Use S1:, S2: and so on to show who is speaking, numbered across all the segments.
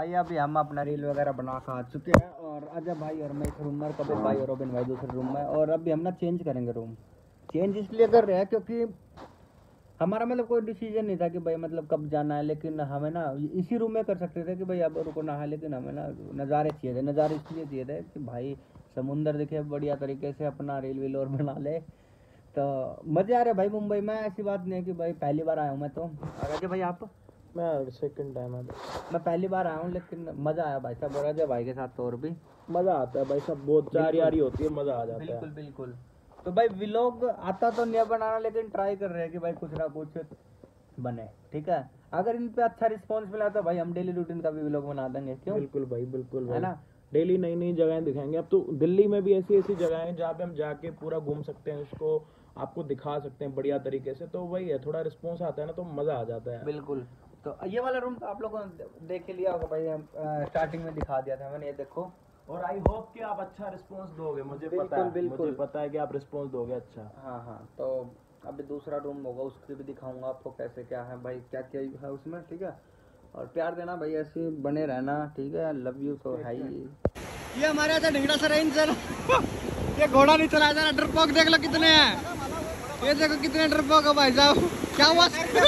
S1: भाई अभी हम अपना रील वगैरह बना के आ चुके हैं और अजय भाई और मैं एक रूम में, कबीर भाई और रोबिन भाई दूसरे रूम में। और अभी हम ना चेंज करेंगे रूम। चेंज इसलिए कर रहे हैं क्योंकि हमारा मतलब कोई डिसीजन नहीं था कि भाई मतलब कब जाना है, लेकिन हमें ना इसी रूम में कर सकते थे कि भाई अब रुको ना है, लेकिन हमें ना नज़ारे चाहिए थे। नज़ारे इसलिए चाहिए थे कि भाई समुंदर दिखे बढ़िया तरीके से, अपना रील वील और बना ले। तो मज़े आ रहे भाई मुंबई में। ऐसी बात नहीं है कि भाई पहली बार आया हूँ मैं तो। और अजय भाई आप?
S2: मैं सेकंड टाइम है।
S1: मैं पहली बार आया हूँ, लेकिन मज़ा आया भाई साहब। और अजय भाई के साथ तो और भी
S2: मज़ा आता है भाई साहब, बहुत चार यारी होती है, मज़ा आ जाता है।
S1: बिल्कुल बिल्कुल। तो भाई व्लॉग आता तो नहीं बनाना, लेकिन ट्राई कर रहे हैं कि भाई कुछ ना कुछ बने। ठीक है, अगर इन पे अच्छा रिस्पांस मिला तो भाई हम डेली रूटीन का भी व्लॉग बना देंगे। क्यों?
S2: बिल्कुल भाई, बिल्कुल
S1: है ना।
S2: डेली नई नई जगहें दिखाएंगे। अब तो दिल्ली में भी ऐसी ऐसी जगह हैं जहाँ पे हम जाके पूरा घूम सकते हैं, उसको आपको दिखा सकते हैं बढ़िया तरीके से। तो वही है, थोड़ा रिस्पॉन्स आता है ना तो मज़ा आ जाता है।
S1: बिल्कुल। तो ये वाला रूम तो आप लोगों ने देख ही लिया होगा भाई, हम स्टार्टिंग में दिखा दिया था मैंने, ये देखो।
S2: और आई होप कि आप अच्छा रिस्पॉन्स दोगे, मुझे पता है, मुझे पता है कि आप रिस्पॉन्स दोगे अच्छा।
S1: हाँ हाँ। तो अभी दूसरा रूम होगा, उसकी भी दिखाऊंगा आपको कैसे क्या है भाई, क्या क्या है उसमें। ठीक है, और प्यार देना भाई, ऐसे बने रहना। ठीक है, लव यू तो है ही। ये हमारे यहाँ ढंगड़ा सा रेंज सर ये घोड़ा नहीं चलाया जा रहा। डरपोक देख लो कितने हैं, ये देखो कितने डरपोक है भाई साहब। क्या हुआ?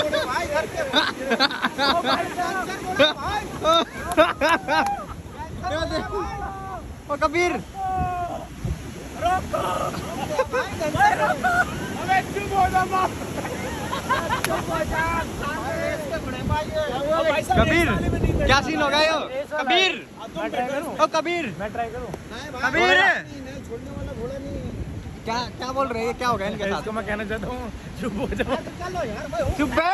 S1: ओ कबीर कबीर क्या सीन हो गया यो? कबीर ओ कबीर मैं ट्राई करूं। कबीर क्या क्या बोल रहे हैं, क्या हो गया इनके साथ?
S2: मैं कहना चाहता हूँ चुप हो जाओ।
S1: चुप है।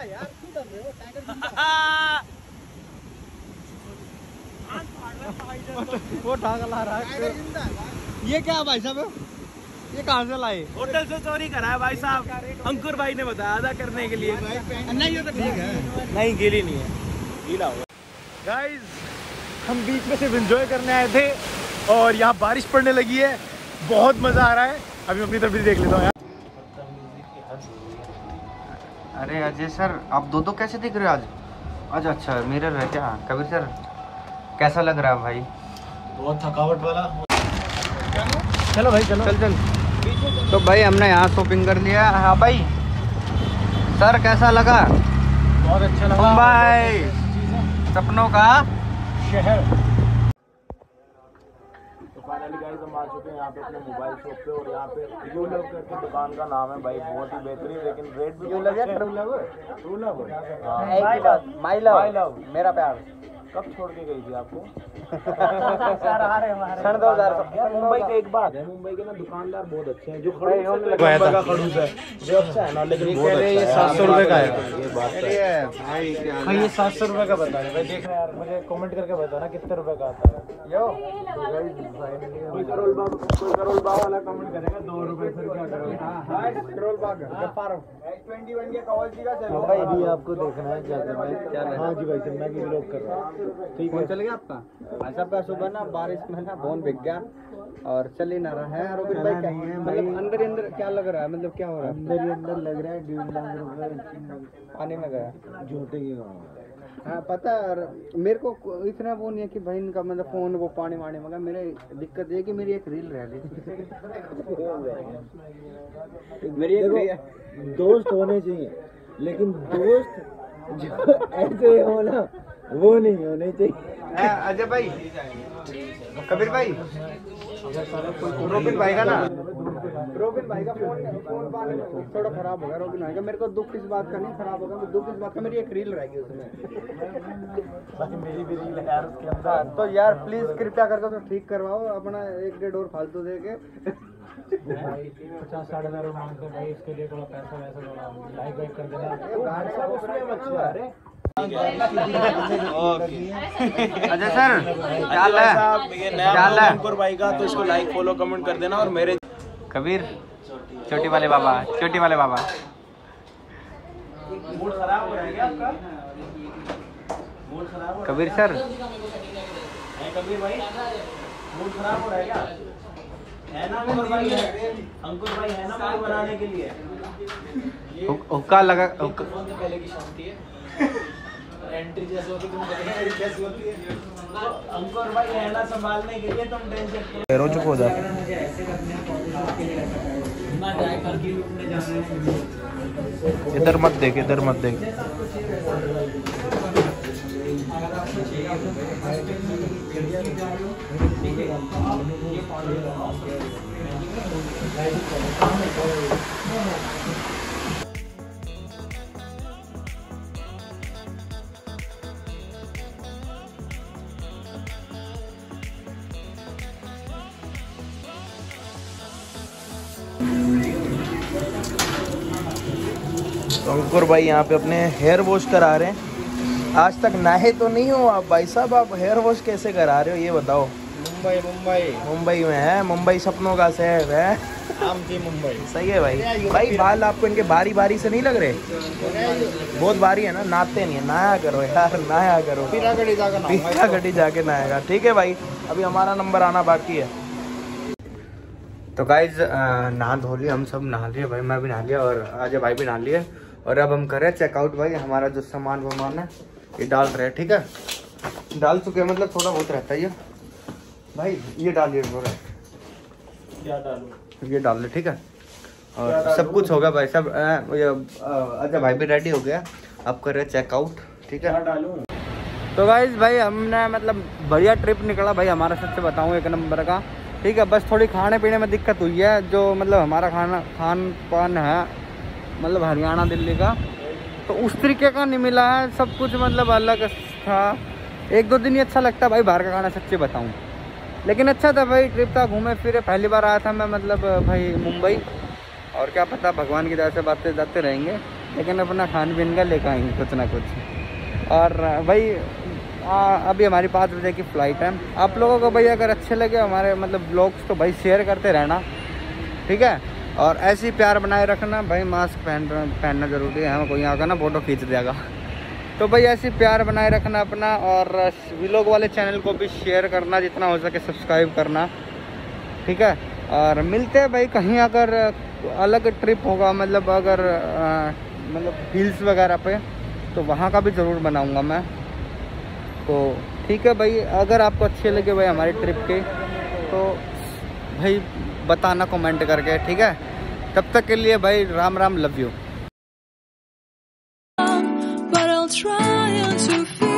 S1: वो ठाक ला रहा है। ये क्या भाई साहब, ये कहाँ से लाए?
S2: होटल से चोरी करा है भाई साहब, अंकुर भाई ने बताया था करने के लिए।
S1: नहीं ये तो ठीक है।
S2: नहीं गीली नहीं है, गीला होगा। गाइस हम बीच में सिर्फ एंजॉय करने आए थे और यहाँ बारिश पड़ने लगी है, बहुत मजा आ रहा है। अभी अपनी तस्वीर देख लेता हूँ यार।
S1: अरे अजय सर आप दो कैसे दिख रहे हो आज? आज अच्छा मिरर है क्या? कबीर सर कैसा लग रहा है भाई?
S2: बहुत थकावट वाला। चलो भाई चलो,
S1: चल चल। तो भाई हमने यहाँ शॉपिंग कर लिया। हाँ भाई सर कैसा लगा?
S2: बहुत अच्छा लगा।
S1: मुंबई सपनों का
S2: शहर। तो फाइनली गाइस हम आ चुके हैं यहाँ पे अपने मोबाइल शॉप पे, और यहाँ पे यू लव करके दुकान का नाम है भाई, बहुत ही बेहतरीन, लेकिन रेट भी बहुत अच्छे हैं। ट्रू लव
S1: माय लव मेरा प्यार।
S2: कब छोड़ के गई थी आपको?
S1: सन 2000।
S2: मुंबई की एक बात है, मुंबई के ना दुकानदार बहुत अच्छे हैं। जो खड़ूस है खड़ूस है जो अच्छा है ना, लेकिन बहुत अच्छा है।
S1: ये 700 रुपए का है।
S2: ये बात है भाई, ये 700 रुपए का बता रहे भाई। देख रहे यार, मुझे कमेंट करके बताना कितने रुपए का आता है।
S1: यो
S2: कोई करोल बाग वाला कमेंट करेगा 2 रुपए, फिर क्या करोगे?
S1: करोल बाग गफ्फार X21 के कवल जी का चलो
S2: भाई अभी आपको देखना है क्या करना है। क्या? हाँ जी भाई, मैं भी व्लॉग कर रहा हूँ। ठीक है,
S1: चल गया आपका भाई साहब का सुबह ना बारिश में ना फोन बिक गया और चल ही ना रहा है। रोबिन भाई क्या मतलब अंदर ही अंदर क्या लग रहा है, मतलब क्या हो रहा है?
S2: अंदर ही अंदर लग रहा है 1.5 लाख रुपए
S1: पानी में गया
S2: झूठे के गाँव।
S1: हाँ पता है। और मेरे को इतना वो नहीं है कि भाई इनका मतलब फोन वो पानी वानी में गया। मेरे दिक्कत ये कि मेरी एक रील रह गई। मेरी एक
S2: दोस्त होने चाहिए, लेकिन दोस्त जो ऐसे हो ना वो नहीं होने चाहिए।
S1: अजय भाई, कबीर भाई, रोबिन भाई का ना, रोबिन भाई का फोन थोड़ा खराब हो गया। रोबिन भाई का मेरे को दुख इस बात का नहीं खराब होगा, दुख इस बात का मेरी एक रील रहेगी उसमें।
S2: मेरी भी रील है यार उसके अंदर।
S1: तो यार प्लीज कृपया करके तो ठीक करवाओ अपना 1-1.5 और फालतू दे के।
S2: 50-50 मांगते भाई, इसके लिए थोड़ा पैसा वैसा लाइक वाइक कर देना।
S1: अजय सर क्या हाल है? क्या हाल है
S2: अंकुर भाई का? तो इसको लाइक फॉलो कमेंट कर देना। और मेरे
S1: कबीर छोटी वाले बाबा, छोटी वाले बाबा।
S2: मूड खराब हो जाएगा आपका? मूड खराब हो
S1: कबीर सर
S2: कबीर भाई, मूड खराब हो रहा है क्या? है ना अंकुर भाई, अंकुर भाई है ना मूड बनाने के लिए।
S1: हुक्का लगा।
S2: पहले की शांति है। एंट्री जैसे होती तुम देखेंगे मेरी कैसी होती है। तो अंकुर भाई रहना संभालने के लिए तुम टेंशन
S3: रो चुप हो जा। इधर मत देख, इधर मत देख। तो अंकुर भाई यहाँ पे अपने हेयर वॉश करा रहे हैं। आज तक नहाए तो नहीं हो आप भाई साहब, आप हेयर वॉश कैसे करा रहे हो ये बताओ। मुंबई में है, मुंबई सपनों का शहर है।
S2: मुंबई
S3: सही है भाई। भाई बाल आपको इनके बारी बारी से नहीं लग रहे? बहुत बारी है ना, नहाते नहीं है। नहाया करो यार, नहाया करो। पीरा गड्डी जाके नहाएगा। ठीक है भाई, अभी हमारा नंबर आना बाकी है।
S1: तो गाइज नहा धो लिया, हम सब नहा लिए भाई, मैं भी नहा लिया और अजय भाई भी नहा लिए। और अब हम कर रहे हैं चेकआउट भाई। हमारा जो सामान वामान है ये डाल रहे हैं, ठीक है। डाल चुके हैं, मतलब थोड़ा बहुत रहता है ये भाई। ये डालिए थोड़ा,
S2: क्या डालूं?
S1: ये डाल ले, ठीक है। और सब कुछ होगा भाई सब। अजय भाई भी रेडी हो गया, अब कर रहे हैं चेकआउट, ठीक है।
S2: क्या डालूं?
S1: तो गाइज भाई हमने मतलब बढ़िया ट्रिप निकला भाई हमारा, सच से बताऊँ 1 नंबर का, ठीक है। बस थोड़ी खाने पीने में दिक्कत हुई है, जो मतलब हमारा खान पान है मतलब हरियाणा दिल्ली का, तो उस तरीके का नहीं मिला है। सब कुछ मतलब अलग था। 1-2 दिन ही अच्छा लगता है भाई बाहर का खाना, सच्ची बताऊं। लेकिन अच्छा था भाई, ट्रिप था, घूमे फिरे। पहली बार आया था मैं मतलब भाई मुंबई, और क्या पता भगवान की दया से बातें जाते रहेंगे, लेकिन अपना खान पीन का लेकर आएंगे कुछ ना कुछ। और भाई अभी हमारी 5 बजे की फ़्लाइट है। आप लोगों को भाई अगर अच्छे लगे हमारे मतलब ब्लॉग्स तो भाई शेयर करते रहना, ठीक है। और ऐसे ही प्यार बनाए रखना भाई। मास्क पहनना ज़रूरी है, हम कोई आकर ना फ़ोटो खींच देगा। तो भाई ऐसे ही प्यार बनाए रखना अपना, और व्लॉग वाले चैनल को भी शेयर करना, जितना हो सके सब्सक्राइब करना, ठीक है। और मिलते हैं भाई कहीं, अगर अलग ट्रिप होगा मतलब अगर मतलब हिल्स वगैरह पे, तो वहाँ का भी ज़रूर बनाऊँगा मैं। तो ठीक है भाई, अगर आपको अच्छे लगे भाई हमारी ट्रिप के, तो भाई बताना कमेंट करके, ठीक है। तब तक के लिए भाई Ram Ram, love you.
S4: But I'll try to feel